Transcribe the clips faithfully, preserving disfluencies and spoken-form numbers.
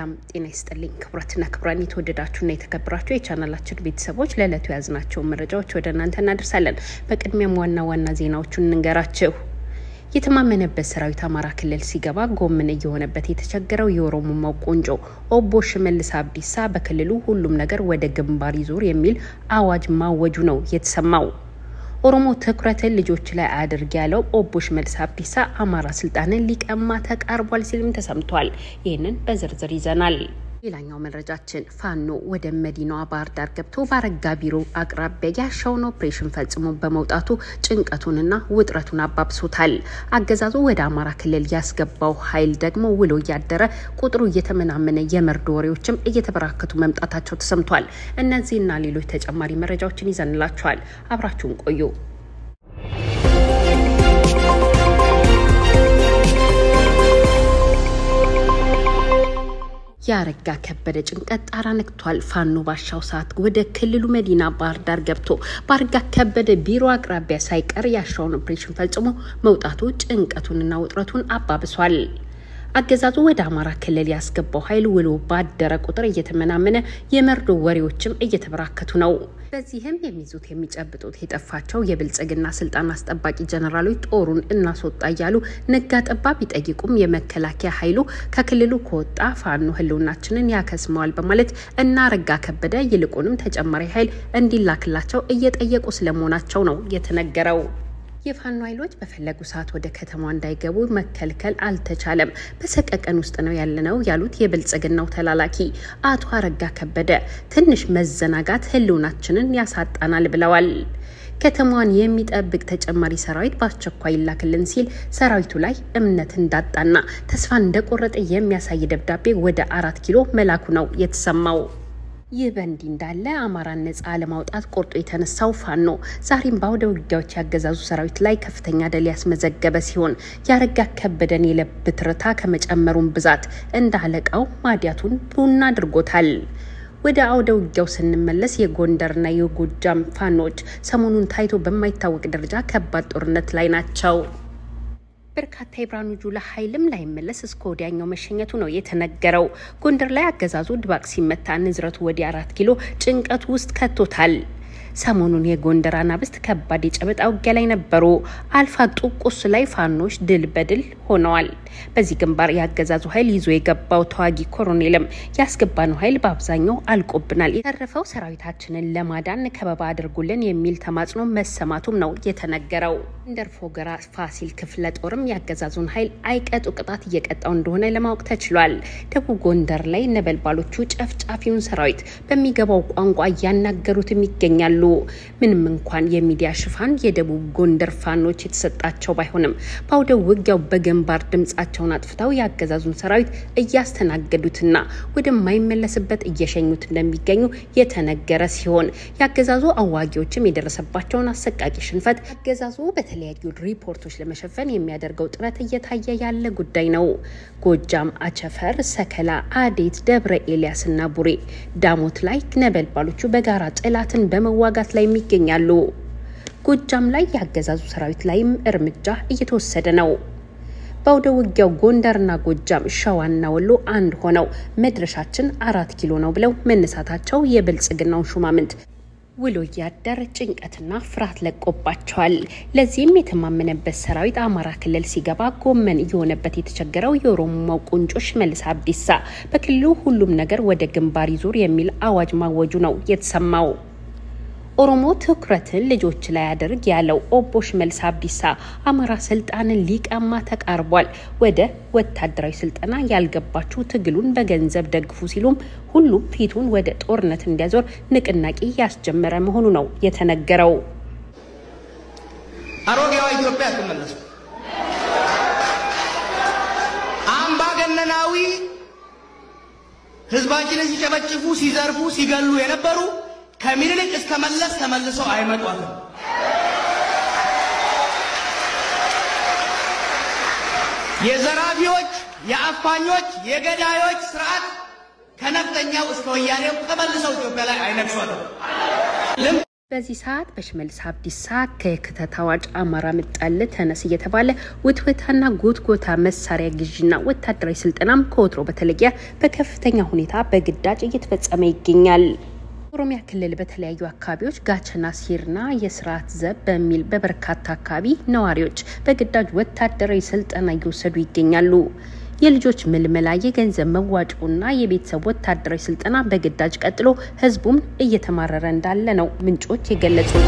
ሰላም ጤና ይስጥልኝ ክብራትና ክብራን የተወደዳችሁና የተከበራችሁ የቻናላችን ቤተሰቦች ለዕለቱ ያዝናቸው መረጃዎች ወደ እናንተ እናደርሳለን። በቅድሚያም ዋና ዋና ዜናዎችን እንንገራችሁ። የተማመነበት ሰራዊት አማራ ክልል ሲገባ ጎምን እየሆነበት የተቸገረው የኦሮሞማው ቆንጆ ኦቦ ሽመልስ አብዲሳ በክልሉ ሁሉም ነገር ወደ ግንባር ይዞር የሚል አዋጅ ማወጁ ነው የተሰማው። ኦሮሞ ትኩረትን ልጆች ላይ አድርግ ያለው ኦቦ ሽመልስ አብዲሳ አማራ ስልጣንን ሊቀማ ተቃርቧል ሲልም ተሰምቷል። ይሄንን በዝርዝር ይዘናል። ሌላኛው መረጃችን ፋኖ ወደ መዲናዋ ባህር ዳር ገብቶ ባረጋ ቢሮ አቅራቢያ ያሻውን ኦፕሬሽን ፈጽሞ በመውጣቱ ጭንቀቱንና ውጥረቱን አባብሶታል። አገዛዙ ወደ አማራ ክልል ያስገባው ኃይል ደግሞ ውሎ ያደረ ቁጥሩ እየተመናመነ የመርዶ ወሬዎችም እየተበራከቱ መምጣታቸው ተሰምቷል። እነዚህና ሌሎች ተጨማሪ መረጃዎችን ይዘንላችኋል። አብራችሁን ቆዩ። ያረጋ ከበደ ጭንቀት ጣራ ነክቷል። ፋኖ ባሻው ሰዓት ወደ ክልሉ መዲና ባህር ዳር ገብቶ ባረጋ ከበደ ቢሮ አቅራቢያ ሳይቀር ያሻውን ኦፕሬሽን ፈጽሞ መውጣቱ ጭንቀቱንና ውጥረቱን አባብሷል። አገዛዙ ወደ አማራ ክልል ያስገባው ኃይል ውሎ ባደረ ቁጥር እየተመናመነ የመርዶ ወሬዎችም እየተበራከቱ ነው። በዚህም የሚይዙት የሚጨብጡት የጠፋቸው የብልጽግና ስልጣን አስጠባቂ ጀነራሎች ጦሩን እናስወጣ እያሉ ነጋ ጠባ ቢጠይቁም የመከላከያ ኃይሉ ከክልሉ ከወጣ ፋኖ ህልውናችንን ያከስመዋል በማለት እና አረጋ ከበደ ይልቁንም ተጨማሪ ኃይል እንዲላክላቸው እየጠየቁ ስለመሆናቸው ነው የተነገረው። የፋኖ ኃይሎች በፈለጉ ሰዓት ወደ ከተማው እንዳይገቡ መከልከል አልተቻለም። በሰቀቀን ውስጥ ነው ያለነው ያሉት የብልጽግናው ተላላኪ አቶ አረጋ ከበደ ትንሽ መዘናጋት ህልውናችንን ያሳጣናል ብለዋል። ከተማዋን የሚጠብቅ ተጨማሪ ሰራዊት በአስቸኳይ ይላክልን ሲል ሰራዊቱ ላይ እምነት እንዳጣና ተስፋ እንደቆረጠ የሚያሳይ ደብዳቤ ወደ አራት ኪሎ መላኩ ነው የተሰማው። ይህ በእንዲህ እንዳለ አማራን ነጻ ለማውጣት ቆርጦ የተነሳው ፋኖ ዛሬም ባውደ ውጊያዎች ያገዛዙ ሰራዊት ላይ ከፍተኛ ድል ያስመዘገበ ሲሆን ያረጋ ከበደን የልብ ትርታ ከመጨመሩን ብዛት እንዳለቃው ማዲያቱን ቡና አድርጎታል። ወደ አውደ ውጊያው ስንመለስ የጎንደርና የጎጃም ፋኖች ሰሞኑን ታይቶ በማይታወቅ ደረጃ ከባድ ጦርነት ላይ ናቸው። በርካታ የብራኑ ጁላ ኃይልም ላይ መለስ እስከ ወዲያኛው መሸኘቱ ነው የተነገረው። ጎንደር ላይ አገዛዙ ድባቅ ሲመታ ንዝረቱ ወዲ አራት ኪሎ ጭንቀት ውስጥ ከቶታል። ሰሞኑን የጎንደር አናብስት ከባድ የጨበጣ ውጊያ ላይ ነበሩ። አልፋ ጡቁስ ላይ ፋኖች ድል በድል ሆነዋል። በዚህ ግንባር ያገዛዙ ኃይል ይዞ የገባው ተዋጊ ኮሎኔልም ያስገባነው ኃይል በአብዛኛው አልቆብናል፣ የተረፈው ሰራዊታችንን ለማዳን ከበባ አድርጉልን የሚል ተማጽኖ መሰማቱም ነው የተነገረው። ጎንደር ፎገራ ፋሲል ክፍለ ጦርም ያገዛዙን ኃይል አይቀጡ ቅጣት እየቀጣው እንደሆነ ለማወቅ ተችሏል። ደቡብ ጎንደር ላይ ነበልባሎቹ ጨፍጫፊውን ሰራዊት በሚገባው ቋንቋ እያናገሩትም ይገኛሉ። ምንም እንኳን የሚዲያ ሽፋን የደቡብ ጎንደር ፋኖች የተሰጣቸው ባይሆንም ባውደ ውጊያው በግንባር ድምጻቸውን አጥፍተው ያገዛዙን ሰራዊት እያስተናገዱትና ወደማይመለስበት እየሸኙት እንደሚገኙ የተነገረ ሲሆን ያገዛዙ አዋጊዎችም የደረሰባቸውን አሰቃቂ ሽንፈት ያገዛዙ በተለያዩ ሪፖርቶች ለመሸፈን የሚያደርገው ጥረት እየታየ ያለ ጉዳይ ነው። ጎጃም አቸፈር፣ ሰከላ፣ አዴት፣ ደብረ ኤልያስና ቡሬ ዳሞት ላይ ነበልባሎቹ በጋራ ጠላትን በመዋጋት ላይ የሚገኛሉ። ጎጃም ላይ ያገዛዙ ሰራዊት ላይም እርምጃ እየተወሰደ ነው። ባውደ ውጊያው ጎንደርና ጎጃም ሸዋና ወሎ አንድ ሆነው መድረሻችን አራት ኪሎ ነው ብለው መነሳታቸው የብልጽግናው ሹማምንት ውሎ ያደረ ጭንቀትና ፍርሃት ለቆባቸዋል። ለዚህም የተማመነበት ሰራዊት አማራ ክልል ሲገባ ጎመን እየሆነበት የተቸገረው የኦሮሞማው ቆንጆ ሽመልስ አብዲሳ በክልሉ ሁሉም ነገር ወደ ግንባር ይዞር የሚል አዋጅ ማወጁ ነው የተሰማው። ኦሮሞ ትኩረትን ልጆች ላይ አድርግ ያለው ኦቦ ሽመልስ አብዲሳ አማራ ስልጣንን ሊቀማ ተቃርቧል፣ ወደ ወታደራዊ ስልጣና ያልገባችሁ ትግሉን በገንዘብ ደግፉ ሲሉም ሁሉም ፊቱን ወደ ጦርነት እንዲያዞር ንቅናቄ ያስጀመረ መሆኑ ነው የተነገረው። አሮጌዋ ኢትዮጵያ ተመለሰ። አምባገነናዊ ህዝባችንን ሲጨፈጭፉ ሲዘርፉ ሲገሉ የነበሩ ከሚኒልክ እስከ መለስ ተመልሰው አይመጣውም። የዘራፊዎች የአፋኞች የገዳዮች ስርዓት ከነፍጠኛው እስከ ወያኔው ተመልሰው ኢትዮጵያ ላይ አይነግሷትም። በዚህ ሰዓት በሽመልስ አብዲሳ ከክተት አዋጅ አማራ መጣል ተነስ እየተባለ ውትወታና ጎትጎታ መሳሪያ ግዥና ወታደራዊ ስልጠናም ከወትሮ በተለየ በከፍተኛ ሁኔታ በግዳጅ እየተፈጸመ ይገኛል። ኦሮሚያ ክልል በተለያዩ አካባቢዎች ጋቸና ሲርና የስርዓት ዘብ በሚል በበርካታ አካባቢ ነዋሪዎች በግዳጅ ወታደራዊ ስልጠና እየወሰዱ ይገኛሉ። የልጆች ምልመላ የገንዘብ መዋጮና የቤተሰብ ወታደራዊ ስልጠና በግዳጅ ቀጥሎ ህዝቡም እየተማረረ እንዳለ ነው ምንጮች የገለጹት።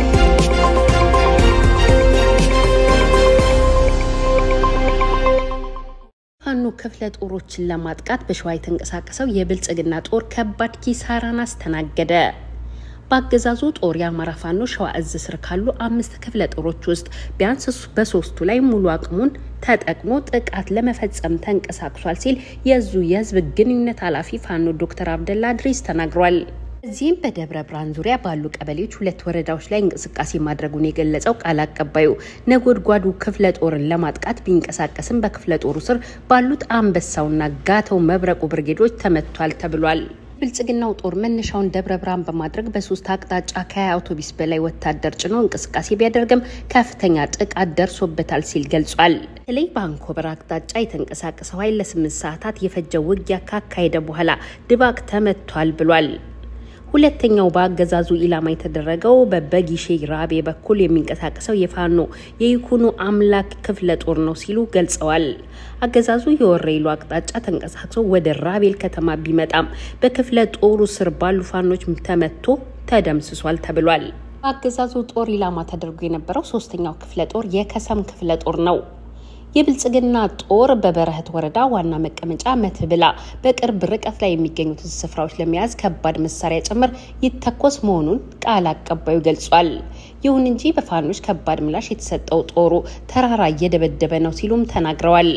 ፋኖ ክፍለ ጦሮችን ለማጥቃት በሸዋ የተንቀሳቀሰው የብልጽግና ጦር ከባድ ኪሳራን አስተናገደ። በአገዛዙ ጦር የአማራ ፋኖ ሸዋ እዝ ስር ካሉ አምስት ክፍለ ጦሮች ውስጥ ቢያንስ በሶስቱ ላይ ሙሉ አቅሙን ተጠቅሞ ጥቃት ለመፈጸም ተንቀሳቅሷል ሲል የዙ የህዝብ ግንኙነት ኃላፊ ፋኖ ዶክተር አብደላ ድሪስ ተናግሯል። እዚህም በደብረ ብርሃን ዙሪያ ባሉ ቀበሌዎች ሁለት ወረዳዎች ላይ እንቅስቃሴ ማድረጉን የገለጸው ቃል አቀባዩ ነጎድጓዱ ክፍለ ጦርን ለማጥቃት ቢንቀሳቀስም በክፍለ ጦሩ ስር ባሉት አንበሳውና ጋተው መብረቁ ብርጌዶች ተመቷል ተብሏል። ብልጽግናው ጦር መነሻውን ደብረ ብርሃን በማድረግ በሶስት አቅጣጫ ከሀያ አውቶቡስ በላይ ወታደር ጭኖ እንቅስቃሴ ቢያደርግም ከፍተኛ ጥቃት ደርሶበታል ሲል ገልጿል። በተለይ በአንኮበር አቅጣጫ የተንቀሳቀሰው ኃይል ለስምንት ሰዓታት የፈጀው ውጊያ ካካሄደ በኋላ ድባቅ ተመቷል ብሏል። ሁለተኛው በአገዛዙ ኢላማ የተደረገው በበጊሼ ራቤ በኩል የሚንቀሳቀሰው የፋኖ የይኩኑ አምላክ ክፍለ ጦር ነው ሲሉ ገልጸዋል። አገዛዙ የወሬሉ አቅጣጫ ተንቀሳቅሶ ወደ ራቤል ከተማ ቢመጣም በክፍለ ጦሩ ስር ባሉ ፋኖች ተመቶ ተደምስሷል ተብሏል። አገዛዙ ጦር ኢላማ ተደርጎ የነበረው ሶስተኛው ክፍለ ጦር የከሰም ክፍለ ጦር ነው። የብልጽግና ጦር በበረህት ወረዳ ዋና መቀመጫ መትብላ በቅርብ ርቀት ላይ የሚገኙት ስፍራዎች ለመያዝ ከባድ መሳሪያ ጭምር ይተኮስ መሆኑን ቃል አቀባዩ ገልጿል። ይሁን እንጂ በፋኖች ከባድ ምላሽ የተሰጠው ጦሩ ተራራ እየደበደበ ነው ሲሉም ተናግረዋል።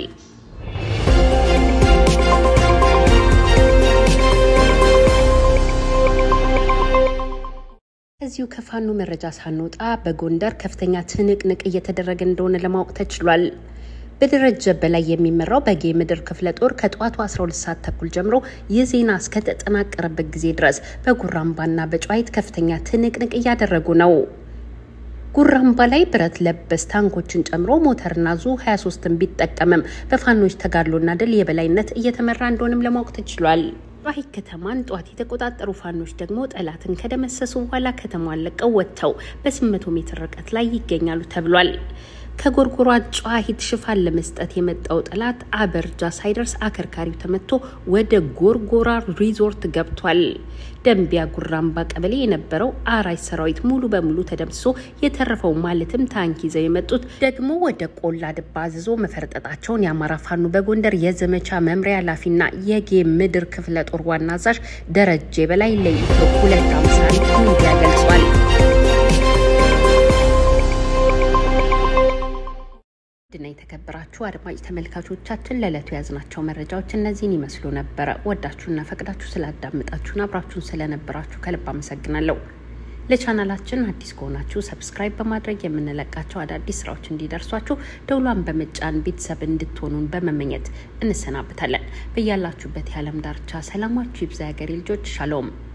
እዚሁ ከፋኖ መረጃ ሳንወጣ በጎንደር ከፍተኛ ትንቅንቅ እየተደረገ እንደሆነ ለማወቅ ተችሏል። በደረጀ በላይ የሚመራው በጌ ምድር ክፍለ ጦር ከጧቱ አስራ ሁለት ሰዓት ተኩል ጀምሮ የዜና እስከ ተጠናቀረበት ጊዜ ድረስ በጉራምባና በጨዋይት ከፍተኛ ትንቅንቅ እያደረጉ ነው። ጉራምባ ላይ ብረት ለበስ ታንኮችን ጨምሮ ሞተርና ዙ ሀያ ሶስትን ቢጠቀምም በፋኖች ተጋድሎና ድል የበላይነት እየተመራ እንደሆነም ለማወቅ ተችሏል። ራሂ ከተማን ጧት የተቆጣጠሩ ፋኖች ደግሞ ጠላትን ከደመሰሱ በኋላ ከተማዋን ለቀው ወጥተው በስምንት መቶ ሜትር ርቀት ላይ ይገኛሉ ተብሏል። ከጎርጎራ ጨዋሂት ሽፋን ለመስጠት የመጣው ጠላት አበርጃ ሳይደርስ አከርካሪው ተመቶ ወደ ጎርጎራ ሪዞርት ገብቷል። ደንቢያ ጉራምባ ቀበሌ የነበረው አራጅ ሰራዊት ሙሉ በሙሉ ተደምስሶ የተረፈው ማለትም ታንክ ይዘው የመጡት ደግሞ ወደ ቆላ ድባ አዝዞ መፈርጠጣቸውን የአማራ ፋኖ በጎንደር የዘመቻ መምሪያ ኃላፊና የጌ ምድር ክፍለ ጦር ዋና አዛዥ ደረጀ በላይ ለኢትዮ ሁለት ሃምሳ አንድ ሚዲያ ገልጿል። ድና የተከበራችሁ አድማጭ ተመልካቾቻችን ለዕለቱ ያዝናቸው መረጃዎች እነዚህን ይመስሉ ነበር። ወዳችሁና ፈቅዳችሁ ስላዳመጣችሁና አብራችሁን ስለነበራችሁ ከልብ አመሰግናለሁ። ለቻናላችን አዲስ ከሆናችሁ ሰብስክራይብ በማድረግ የምንለቃቸው አዳዲስ ስራዎች እንዲደርሷችሁ ደውሏን በመጫን ቤተሰብ እንድትሆኑን በመመኘት እንሰናበታለን። በያላችሁበት የዓለም ዳርቻ ሰላማችሁ ይብዛ። ያገሬ ልጆች ሻሎም።